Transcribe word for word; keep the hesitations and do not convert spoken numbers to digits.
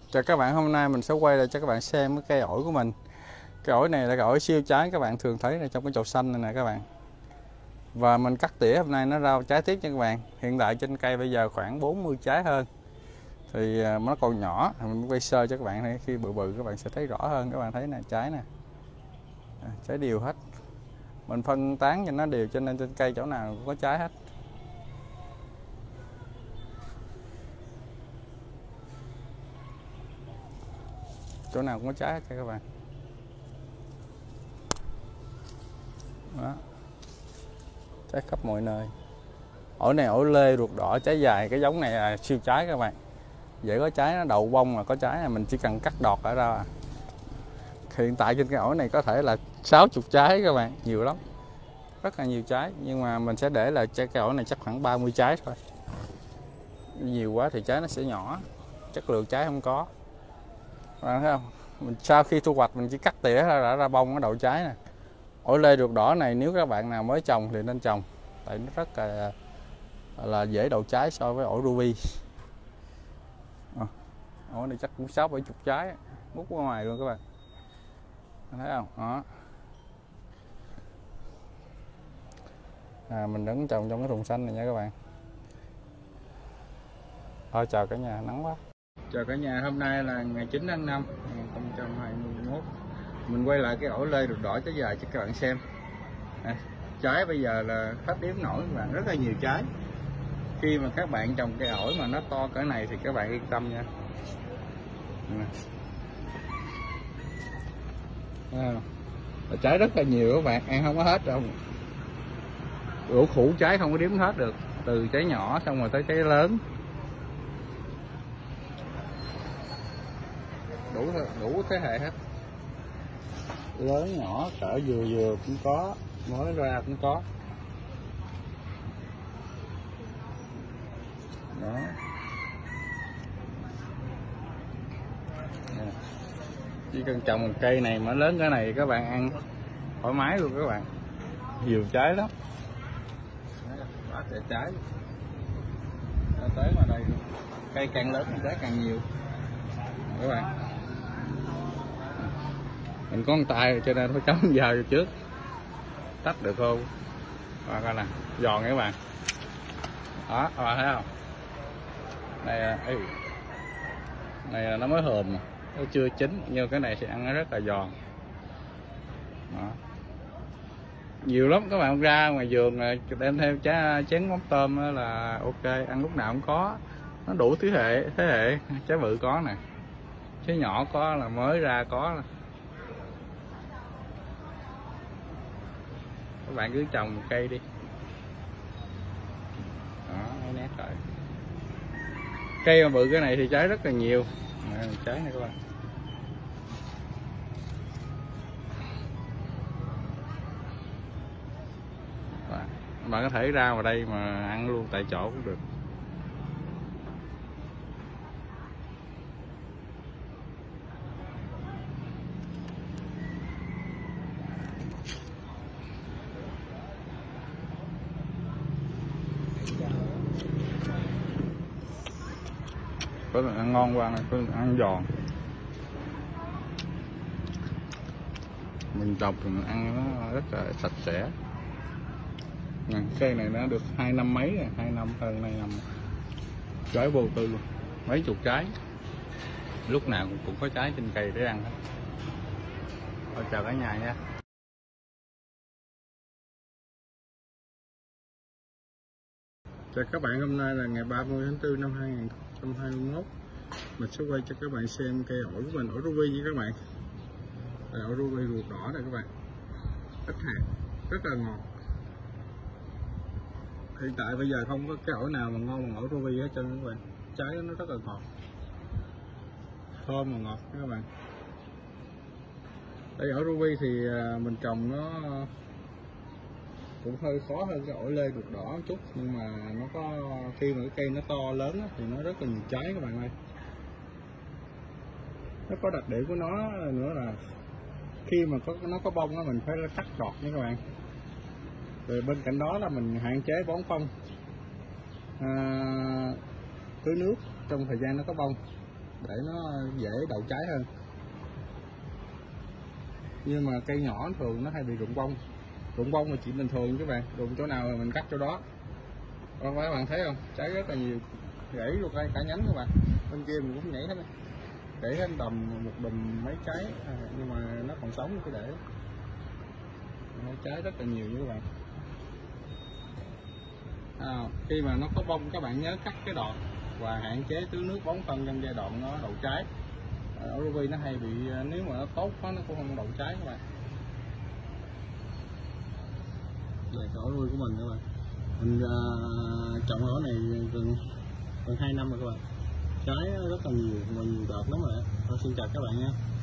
Chào các bạn, hôm nay mình sẽ quay lại cho các bạn xem cái cây ổi của mình. Cây ổi này là cây ổi siêu trái, các bạn thường thấy này trong cái chậu xanh này nè các bạn. Và mình cắt tỉa hôm nay nó ra trái tiếp nha các bạn. Hiện tại trên cây bây giờ khoảng bốn mươi trái hơn. Thì nó còn nhỏ, mình quay sơ cho các bạn này, khi bự bự các bạn sẽ thấy rõ hơn. Các bạn thấy nè, trái nè, trái đều hết. Mình phân tán cho nó đều cho nên trên cây chỗ nào cũng có trái hết. Chỗ nào cũng có trái hết cho các bạn. Đó. Trái khắp mọi nơi. Ổi này ổi lê ruột đỏ trái dài, cái giống này là siêu trái các bạn. Dễ có trái, nó đậu bông mà có trái này mình chỉ cần cắt đọt ở ra. Hiện tại trên cái ổi này có thể là sáu mươi trái các bạn, nhiều lắm. Rất là nhiều trái, nhưng mà mình sẽ để là cái ổi này chắc khoảng ba mươi trái thôi. Nhiều quá thì trái nó sẽ nhỏ, chất lượng trái không có. Các bạn thấy không? Mình sau khi thu hoạch mình chỉ cắt tỉa ra ra, ra bông nó đậu trái nè. Ổi lê ruột đỏ này nếu các bạn nào mới trồng thì nên trồng, tại nó rất là là dễ đậu trái so với ổi ruby. À, ổi này chắc cũng sáu bảy chục trái, mút ra ngoài luôn các bạn. Thấy không? Đó. À, mình đứng trồng trong cái thùng xanh này nha các bạn. Thôi chào cả nhà, nắng quá. Chào cả nhà, hôm nay là ngày chín tháng năm hai nghìn không trăm hai mươi mốt. Mình quay lại cái ổi lê ruột đỏ trái dài cho các bạn xem. À, trái bây giờ là hết đếm nổi các bạn, rất là nhiều trái. Khi mà các bạn trồng cây ổi mà nó to cỡ này thì các bạn yên tâm nha. À, trái rất là nhiều các bạn, ăn không có hết đâu. Ổ khủ trái không có đếm hết được, từ trái nhỏ xong rồi tới trái lớn. Đủ đủ thế hệ hết, lớn nhỏ cỡ vừa vừa cũng có, mới ra cũng có. Đó. Chỉ cần trồng một cây này mà lớn cái này các bạn ăn thoải mái luôn các bạn, nhiều trái lắm. Quá trời trái. Tới mà đây cây càng lớn thì trái càng nhiều các bạn. Mình có con tay cho nên phải cắm vào trước, tách được không? Và coi nè, giòn các bạn. Đó, các bạn thấy không? Này là ê, này là nó mới hờm, nó chưa chín, nhưng cái này thì ăn nó rất là giòn. Đó. Nhiều lắm các bạn, ra ngoài vườn đem theo trái chén mắm tôm là ok, ăn lúc nào cũng có. Nó đủ thế hệ, thế hệ trái bự có nè, trái nhỏ có, là mới ra có. Các bạn cứ trồng một cây đi. Đó, nét rồi. Cây mà bự cái này thì trái rất là nhiều. Này, trái này các bạn. Bạn có thể ra vào đây mà ăn luôn tại chỗ cũng được. Có ăn ngon quá, có ăn giòn. Mình trồng thì mình ăn nó rất là sạch sẽ. Cây này nó được hai năm mấy rồi, hai năm hơn hai năm. Trái vô tư luôn, mấy chục trái. Lúc nào cũng, cũng có trái trên cây để ăn hết. Thôi chào cả nhà nha. Chào các bạn, hôm nay là ngày ba mươi tháng tư năm hai nghìn không trăm hai mươi mốt. Mình sẽ quay cho các bạn xem cây ổi của mình, ổi ruby nha các bạn. Đây, ổi ruby ruột đỏ này các bạn. Ít hạt, rất là ngọt. Hiện tại bây giờ không có cái ổi nào mà ngon bằng ổi ruby hết trơn các bạn. Trái nó rất là ngọt, thơm và ngọt các bạn. Đây ổi ruby thì mình trồng nó cũng hơi khó hơn cái ổi lê ruột đỏ một chút, nhưng mà nó có, khi mà cái cây nó to lớn thì nó rất là nhiều trái các bạn ơi. Nó có đặc điểm của nó nữa là khi mà có nó có bông đó, mình phải cắt đọt nha các bạn. Rồi bên cạnh đó là mình hạn chế bón phân, à, tưới nước trong thời gian nó có bông. để nó dễ đậu trái hơn. Nhưng mà cây nhỏ thường nó hay bị rụng bông. Rụng bông là chuyện bình thường các bạn, rụng chỗ nào mình cắt chỗ đó. Còn các bạn thấy không, trái rất là nhiều, gãy luôn đây cả nhánh các bạn. Bên kia mình cũng nhảy hết, để hết đầm một đùm mấy trái, à, nhưng mà nó còn sống cứ để. Trái rất là nhiều như các bạn. À, khi mà nó có bông các bạn nhớ cắt cái đoạn và hạn chế tưới nước bón phân trong giai đoạn nó đậu trái. Ở ruby nó hay bị, nếu mà nó tốt quá nó cũng không đậu trái các bạn. Đây cỏ ruby của mình các bạn, mình uh, trồng ở này gần gần hai năm rồi các bạn, trái rất là nhiều mà nhiều đợt lắm rồi. Tôi xin chào các bạn nha.